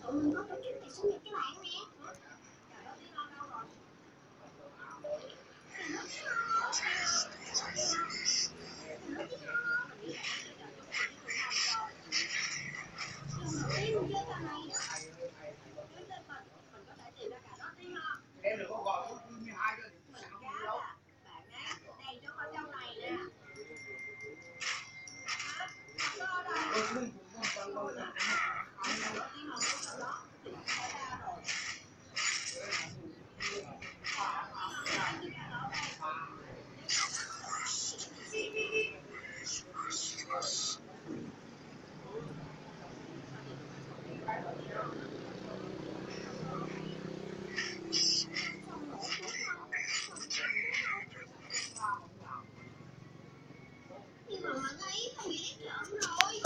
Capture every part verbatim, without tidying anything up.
Em đừng có gọi mười hai cơ. Nhưng mà mình thấy không nghĩ trộm rồi.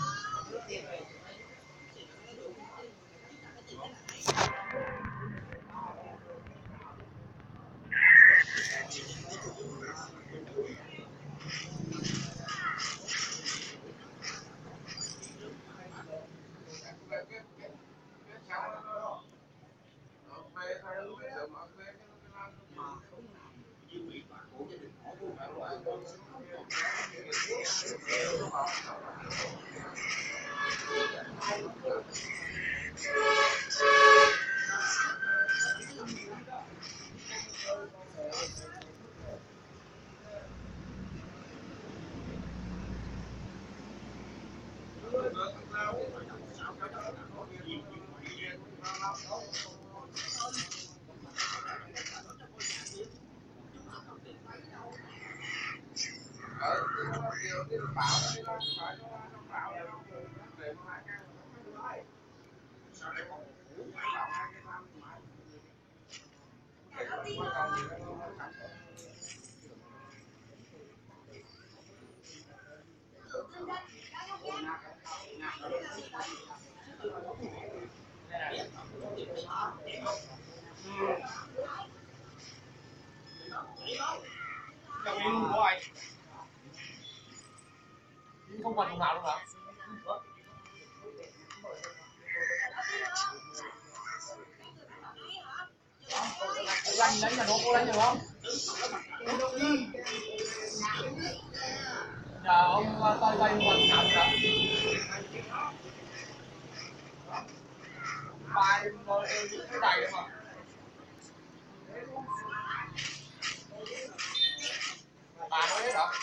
Không còn thùng nào đâu hả? Đánh đánh là nó cô đánh được không? Nhà ông tay tay còn nào nữa? Bài nó cái này mà. Bà nói hết hả?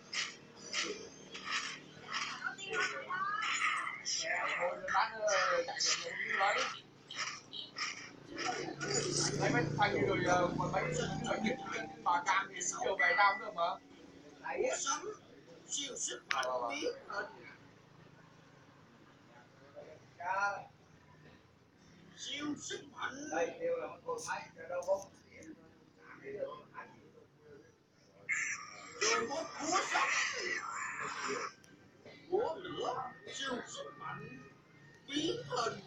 Thôi bán chạy được lấy. Lấy mấy thành rồi mà mấy mấy cái bà cam thì chiều về giao được mà. Đấy sống siêu sức mạnh biến hình. Siêu sức mạnh. Đây đều là một con máy đâu không? Robot búa sắt. Búa lửa siêu sức mạnh biến hình.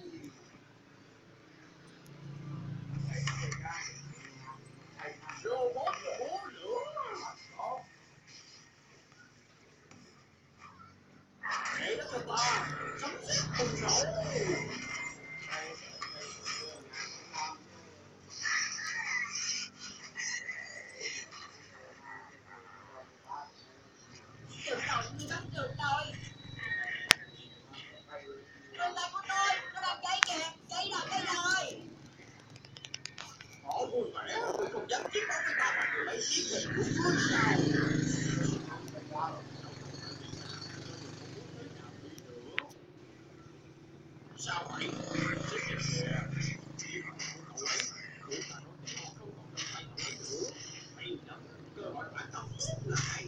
Robot búa lửa. Để đó cho ta sấm sét bùng nổ. Trường tàu như bắn trường tôi. Trường tay của tôi, nó đang cháy kìa, cháy rồi, cháy rồi. Họ vui vẻ, tôi không dám chiếc bóng với ta mà lấy chiếc mình của tôi sao. Sao vậy? Cơ hội bản thân lại.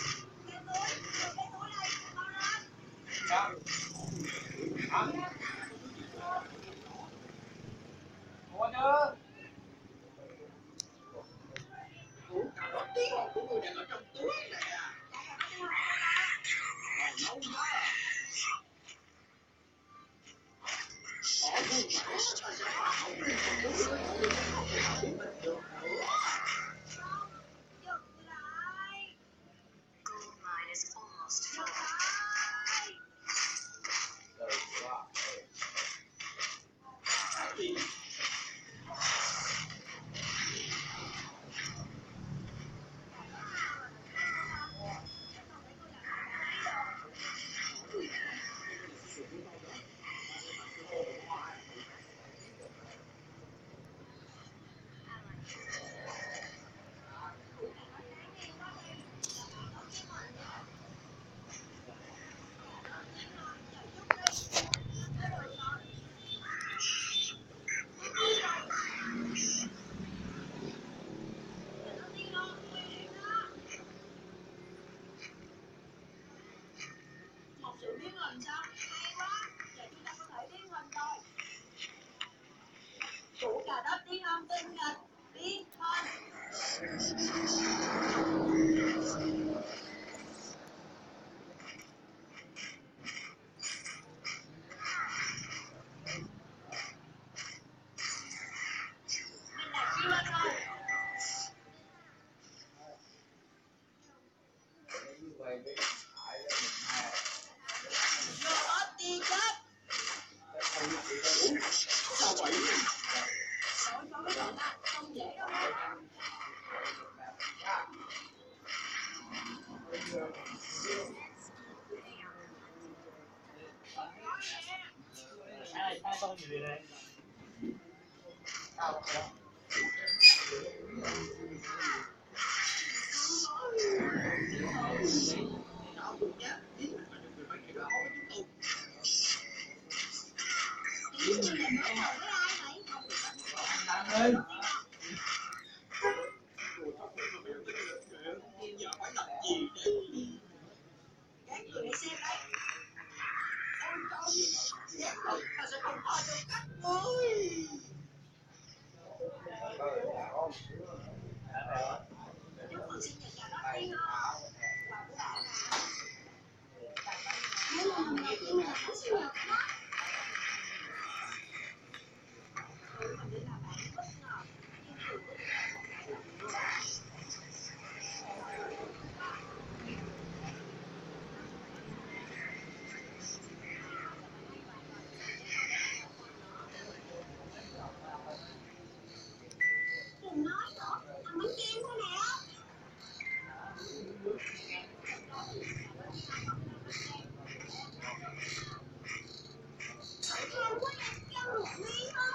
Sao? Hả? Ủa chứ? Ủa, cà rốt tí hồn của người đang ở trong túi nè. Còn lâu đó. Họ vui vẻ, ta sẽ bảo đi một đứa người không thể nào biết mình được nữa. gà đó đi không tin gà đi thôi. Sao vậy? Hai con gì đây? Ơi. Giờ phải làm gì đây? Các người hãy xem đây. Ôi trời, ta sẽ không tha cho các ngươi. Chúc mừng sinh nhật gà đó đi không? Quà của bạn à. Đây là lần đầu tiên mình có sinh nhật đó. Mình nghĩ là bạn bất ngờ. Nhưng từ bất ngờ. Đừng nói nữa, ăn bánh kem thôi nè. Cậu tham quá em cho một miếng không?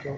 Đúng.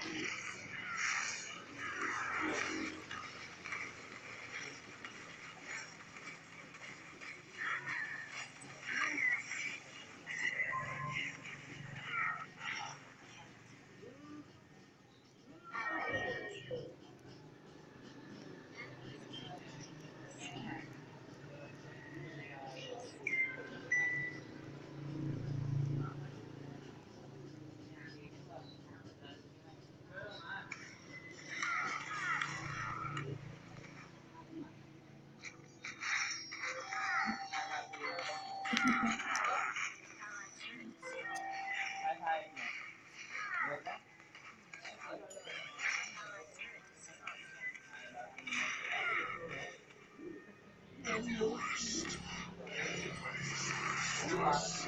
Hãy subscribe cho kênh Ghiền Mì Gõ để không bỏ lỡ những video hấp dẫn.